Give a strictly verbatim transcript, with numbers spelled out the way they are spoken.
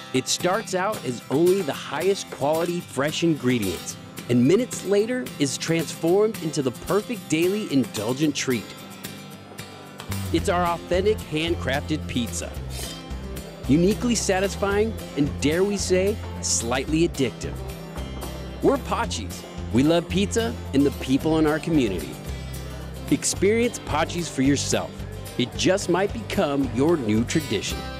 It starts out as only the highest quality fresh ingredients, and minutes later is transformed into the perfect daily indulgent treat. It's our authentic handcrafted pizza. Uniquely satisfying and, dare we say, slightly addictive. We're Patxi's. We love pizza and the people in our community. Experience Patxi's for yourself. It just might become your new tradition.